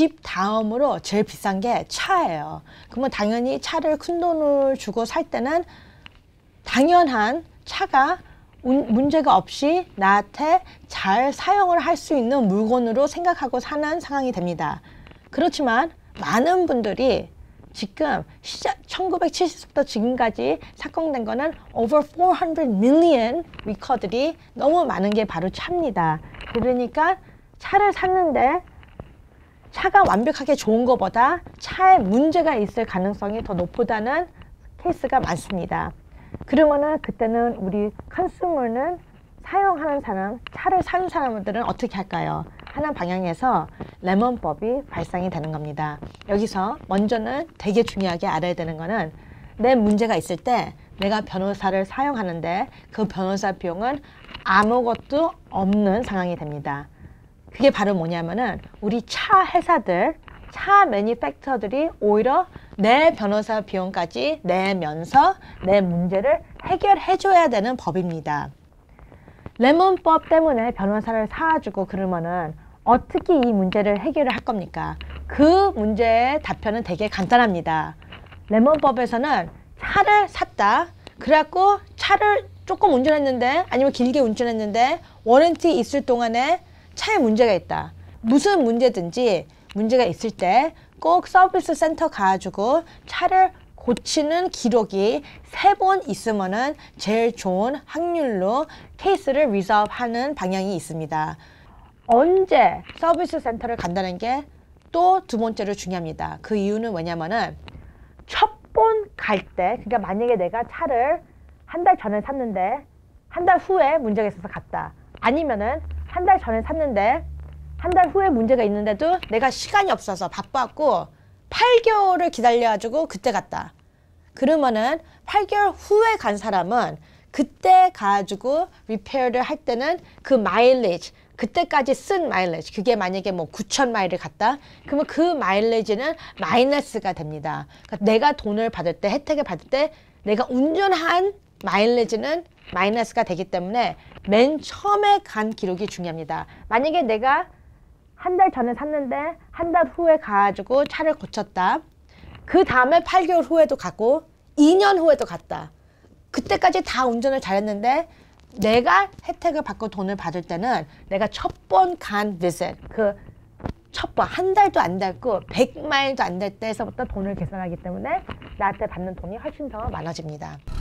집 다음으로 제일 비싼 게 차예요. 그러면 당연히 차를 큰돈을 주고 살 때는 당연한 차가 문제가 없이 나한테 잘 사용을 할 수 있는 물건으로 생각하고 사는 상황이 됩니다. 그렇지만 많은 분들이 지금 1970부터 지금까지 삭공된 거는 over 400 million 리커들이 너무 많은 게 바로 차입니다. 그러니까 차를 샀는데 차가 완벽하게 좋은 것보다 차에 문제가 있을 가능성이 더 높다는 케이스가 많습니다. 그러면은 그때는 우리 컨슈머는 사용하는 사람, 차를 사는 사람들은 어떻게 할까요? 하는 방향에서 레몬법이 발상이 되는 겁니다. 여기서 먼저는 되게 중요하게 알아야 되는 거는 내 문제가 있을 때 내가 변호사를 사용하는데 그 변호사 비용은 아무것도 없는 상황이 됩니다. 그게 바로 뭐냐면은 우리 차 회사들, 차 매니팩처들이 오히려 내 변호사 비용까지 내면서 내 문제를 해결해 줘야 되는 법입니다. 레몬법 때문에 변호사를 사주고 그러면은 어떻게 이 문제를 해결을 할 겁니까? 그 문제의 답변은 되게 간단합니다. 레몬법에서는 차를 샀다. 그래갖고 차를 조금 운전했는데 아니면 길게 운전했는데 워런티 있을 동안에 차에 문제가 있다. 무슨 문제든지 문제가 있을 때 꼭 서비스 센터 가가지고 차를 고치는 기록이 3번 있으면은 제일 좋은 확률로 케이스를 리solve 하는 방향이 있습니다. 언제 서비스 센터를 간다는 게 또 두 번째로 중요합니다. 그 이유는 뭐냐면은 첫 번 갈 때, 그러니까 만약에 내가 차를 한 달 전에 샀는데 한 달 후에 문제가 있어서 갔다. 아니면은 한 달 전에 샀는데 한 달 후에 문제가 있는데도 내가 시간이 없어서 바빴고 8개월을 기다려가지고 그때 갔다. 그러면은 8개월 후에 간 사람은 그때 가지고 리페어를 할 때는 그 마일리지, 그때까지 쓴 마일리지, 그게 만약에 뭐 9,000마일을 갔다? 그러면 그 마일리지는 마이너스가 됩니다. 그러니까 내가 돈을 받을 때, 혜택을 받을 때 내가 운전한 마일리지는 마이너스가 되기 때문에 맨 처음에 간 기록이 중요합니다. 만약에 내가 한 달 전에 샀는데 한 달 후에 가지고 차를 고쳤다. 그 다음에 8개월 후에도 갔고 2년 후에도 갔다. 그때까지 다 운전을 잘했는데 내가 혜택을 받고 돈을 받을 때는 내가 첫 번 간 visit, 그 첫 번, 한 달도 안 됐고 100마일도 안 될 때에서부터 돈을 계산하기 때문에 나한테 받는 돈이 훨씬 더 많아집니다.